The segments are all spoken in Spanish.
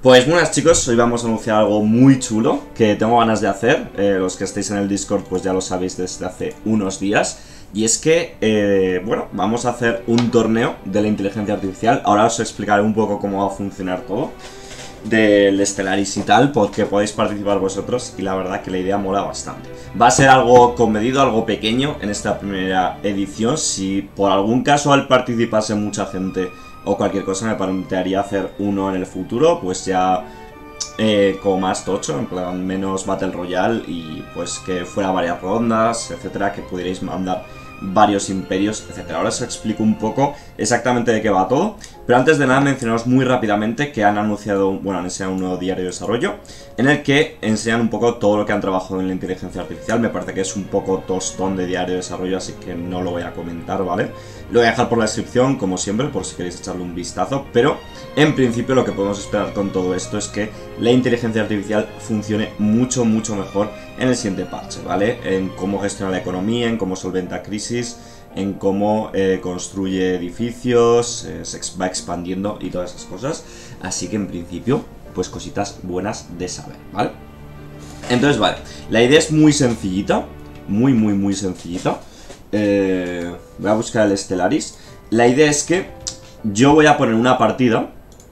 Pues buenas chicos, hoy vamos a anunciar algo muy chulo que tengo ganas de hacer. Los que estáis en el Discord pues ya lo sabéis desde hace unos días. Y es que, bueno, vamos a hacer un torneo de la inteligencia artificial. Ahora os explicaré un poco cómo va a funcionar todo del Stellaris y tal, porque podéis participar vosotros y la verdad que la idea mola bastante. Va a ser algo comedido, algo pequeño en esta primera edición. Si por algún caso al participase mucha gente o cualquier cosa, me plantearía hacer uno en el futuro, pues ya como más tocho, en plan menos Battle Royale y pues que fuera varias rondas, etcétera, que pudierais mandar varios imperios, etcétera. Ahora os explico un poco exactamente de qué va todo, pero antes de nada mencionaros muy rápidamente que han anunciado, bueno, han enseñado un nuevo diario de desarrollo en el que enseñan un poco todo lo que han trabajado en la inteligencia artificial. Me parece que es un poco tostón de diario de desarrollo, así que no lo voy a comentar, ¿vale? Lo voy a dejar por la descripción, como siempre, por si queréis echarle un vistazo, pero en principio lo que podemos esperar con todo esto es que la inteligencia artificial funcione mucho mejor en el siguiente parche, ¿vale? En cómo gestiona la economía, en cómo solventa crisis, en cómo construye edificios, se va expandiendo y todas esas cosas. Así que en principio, pues cositas buenas de saber, ¿vale? Entonces, vale, la idea es muy sencillita, muy sencillita. Voy a buscar el Stellaris. La idea es que yo voy a poner una partida,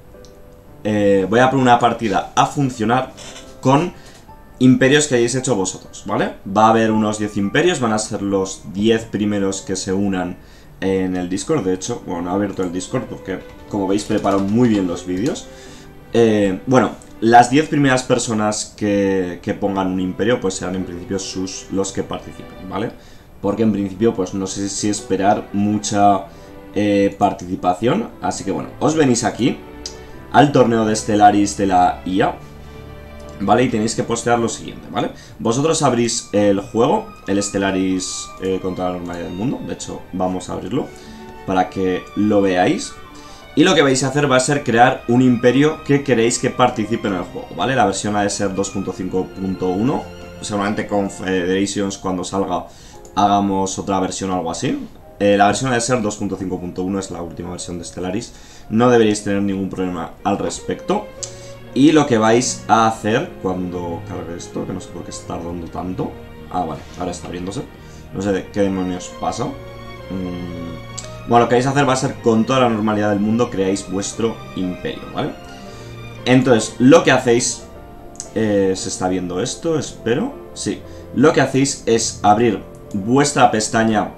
a funcionar con imperios que hayáis hecho vosotros, ¿vale? Va a haber unos 10 imperios, van a ser los 10 primeros que se unan en el Discord. De hecho, bueno, no he abierto el Discord porque, como veis, preparo muy bien los vídeos. Bueno, las 10 primeras personas que pongan un imperio, pues serán en principio los que participen, ¿vale? Porque en principio, pues no sé si esperar mucha participación. Así que bueno, os venís aquí al torneo de Stellaris de la IA, ¿vale? Y tenéis que postear lo siguiente, ¿vale? Vosotros abrís el juego, el Stellaris contra la normalidad del mundo. De hecho, vamos a abrirlo para que lo veáis. Y lo que vais a hacer va a ser crear un imperio que queréis que participe en el juego, ¿vale? La versión ha de ser 2.5.1. Seguramente con Federations, cuando salga, hagamos otra versión o algo así. La versión ha de ser 2.5.1, es la última versión de Stellaris. No deberéis tener ningún problema al respecto. Y lo que vais a hacer cuando cargue esto, que no sé por qué está tardando tanto. Ah, vale, ahora está abriéndose. No sé de qué demonios pasa. Bueno, lo que vais a hacer va a ser, con toda la normalidad del mundo, creáis vuestro imperio, ¿vale? Entonces, lo que hacéis... ¿se está viendo esto? Espero. Sí. Lo que hacéis es abrir vuestra pestaña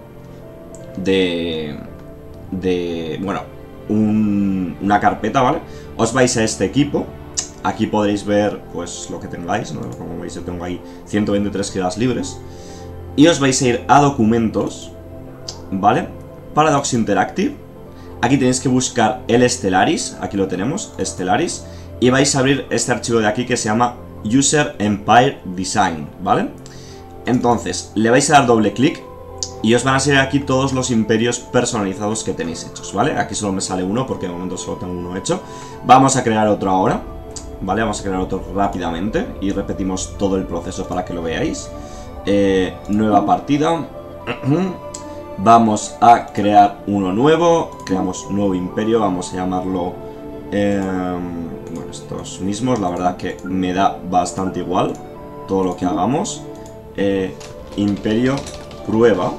bueno, una carpeta, ¿vale? Os vais a este equipo. Aquí podréis ver, pues, lo que tengáis, ¿no? Como veis, yo tengo ahí 123 gigas libres. Y os vais a ir a documentos, ¿vale? Paradox Interactive. Aquí tenéis que buscar el Stellaris. Aquí lo tenemos, Stellaris. Y vais a abrir este archivo de aquí que se llama User Empire Design, ¿vale? Entonces, le vais a dar doble clic y os van a salir aquí todos los imperios personalizados que tenéis hechos, ¿vale? Aquí solo me sale uno porque de momento solo tengo uno hecho. Vamos a crear otro ahora, ¿vale? Vamos a crear otro rápidamente y repetimos todo el proceso para que lo veáis. Nueva partida. Vamos a crear uno nuevo. Creamos un nuevo imperio, vamos a llamarlo... bueno, estos mismos, la verdad que me da bastante igual todo lo que hagamos. Imperio prueba.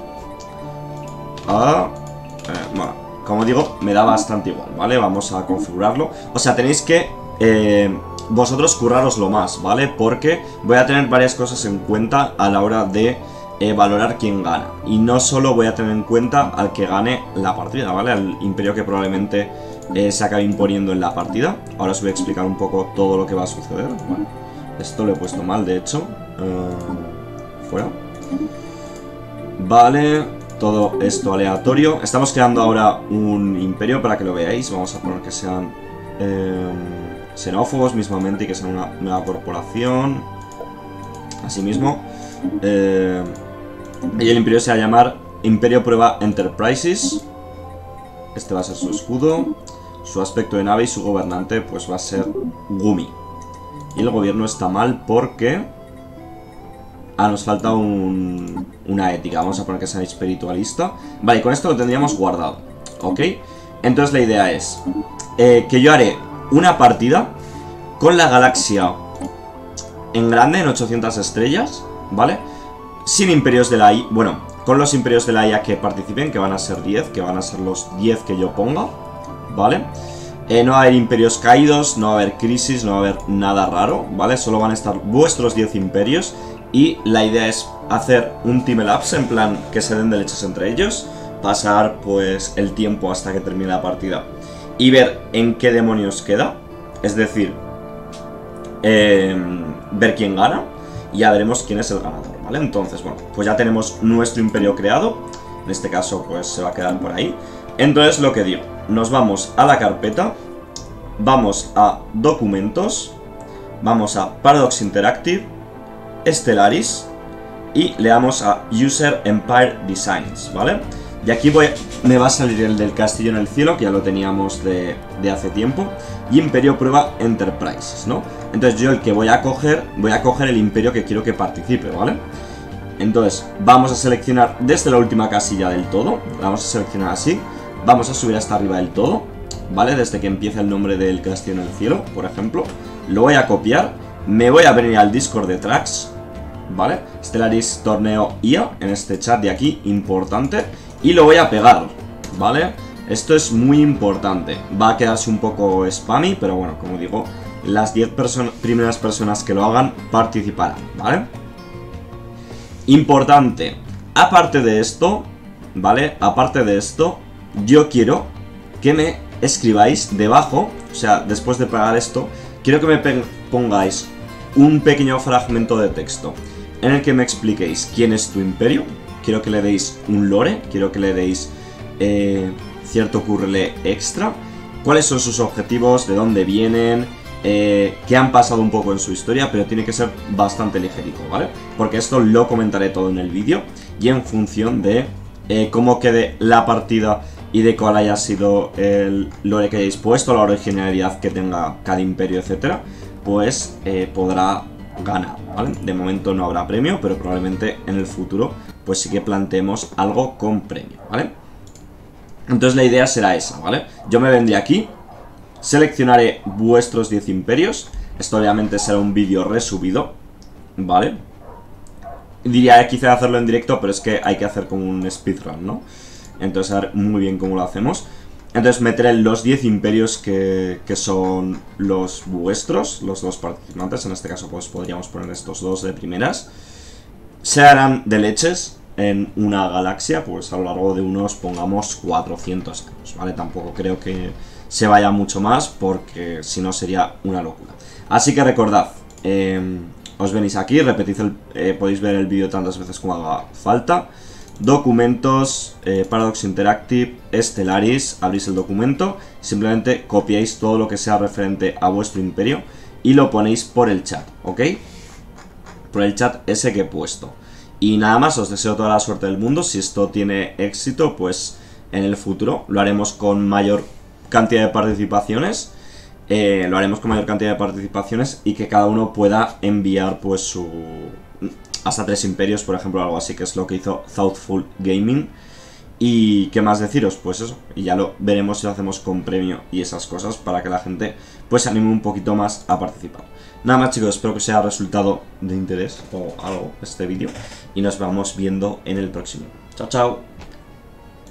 Bueno, como digo, me da bastante igual, ¿vale? Vamos a configurarlo. O sea, tenéis que vosotros curraroslo más, ¿vale? Porque voy a tener varias cosas en cuenta a la hora de valorar quién gana. Y no solo voy a tener en cuenta al que gane la partida, ¿vale? Al imperio que probablemente se acabe imponiendo en la partida. Ahora os voy a explicar un poco todo lo que va a suceder. Bueno, esto lo he puesto mal, de hecho. Fuera. Vale, todo esto aleatorio. Estamos creando ahora un imperio para que lo veáis. Vamos a poner que sean xenófobos mismamente y que sea una nueva corporación. Asimismo. Y el imperio se va a llamar Imperio Prueba Enterprises. Este va a ser su escudo, su aspecto de nave y su gobernante pues va a ser Gumi. Y el gobierno está mal porque... nos falta una ética. Vamos a poner que sea espiritualista. Vale, con esto lo tendríamos guardado, ¿ok? Entonces la idea es que yo haré una partida con la galaxia en grande, en 800 estrellas, ¿vale? Sin imperios de la IA, bueno, con los imperios de la IA que participen, que van a ser 10, que van a ser los 10 que yo ponga, ¿vale? No va a haber imperios caídos, no va a haber crisis, no va a haber nada raro, ¿vale? Solo van a estar vuestros 10 imperios y la idea es hacer un time elapse, en plan que se den de leches entre ellos, pasar pues el tiempo hasta que termine la partida y ver en qué demonios queda, es decir, ver quién gana y ya veremos quién es el ganador, ¿vale? Entonces, bueno, pues ya tenemos nuestro imperio creado, en este caso pues se va a quedar por ahí. Entonces lo que digo, nos vamos a la carpeta, vamos a documentos, vamos a Paradox Interactive, Stellaris y le damos a User Empire Designs, ¿vale? Y aquí me va a salir el del castillo en el cielo, que ya lo teníamos de hace tiempo, y Imperio Prueba Enterprises, ¿no? Entonces yo el que voy a coger el imperio que quiero que participe, ¿vale? Entonces vamos a seleccionar desde la última casilla del todo, la vamos a seleccionar así, vamos a subir hasta arriba del todo, ¿vale? Desde que empieza el nombre del castillo en el cielo, por ejemplo, lo voy a copiar, me voy a venir al Discord de Tracks, ¿vale? Stellaris Torneo IA, en este chat de aquí, importante, y lo voy a pegar, ¿vale? Esto es muy importante, va a quedarse un poco spammy, pero bueno, como digo, las 10 primeras personas que lo hagan participarán, ¿vale? Importante, aparte de esto, ¿vale? Aparte de esto, yo quiero que me escribáis debajo, o sea, después de pegar esto, quiero que me pongáis un pequeño fragmento de texto en el que me expliquéis quién es tu imperio. Quiero que le deis un lore, quiero que le deis cierto currele extra, cuáles son sus objetivos, de dónde vienen, qué han pasado un poco en su historia, pero tiene que ser bastante ligerito, ¿vale? Porque esto lo comentaré todo en el vídeo y en función de cómo quede la partida y de cuál haya sido el lore que hayáis puesto, la originalidad que tenga cada imperio, etcétera, pues podrá ganar, ¿vale? De momento no habrá premio, pero probablemente en el futuro pues sí que planteemos algo con premio, ¿vale? Entonces la idea será esa, ¿vale? Yo me vendré aquí, seleccionaré vuestros 10 imperios, esto obviamente será un vídeo resubido, ¿vale? Diría quizá hacerlo en directo, pero es que hay que hacer como un speedrun, ¿no? Entonces a ver muy bien cómo lo hacemos. Entonces meteré los 10 imperios que son los vuestros, los dos participantes. En este caso pues podríamos poner estos dos de primeras. Se harán de leches en una galaxia, pues a lo largo de unos, pongamos, 400 años, ¿vale? Tampoco creo que se vaya mucho más, porque si no sería una locura. Así que recordad, os venís aquí, repetid podéis ver el vídeo tantas veces como haga falta. Documentos, Paradox Interactive, Stellaris, abrís el documento, simplemente copiáis todo lo que sea referente a vuestro imperio y lo ponéis por el chat, ¿ok? Por el chat ese que he puesto. Y nada más, os deseo toda la suerte del mundo. Si esto tiene éxito, pues en el futuro lo haremos con mayor cantidad de participaciones. Y que cada uno pueda enviar pues su... hasta 3 imperios, por ejemplo, algo así, que es lo que hizo Thoughtful Gaming. Y qué más deciros, pues eso, y ya lo veremos si lo hacemos con premio y esas cosas, para que la gente pues se anime un poquito más a participar. Nada más, chicos, espero que os haya resultado de interés o algo este vídeo, y nos vamos viendo en el próximo. Chao, chao.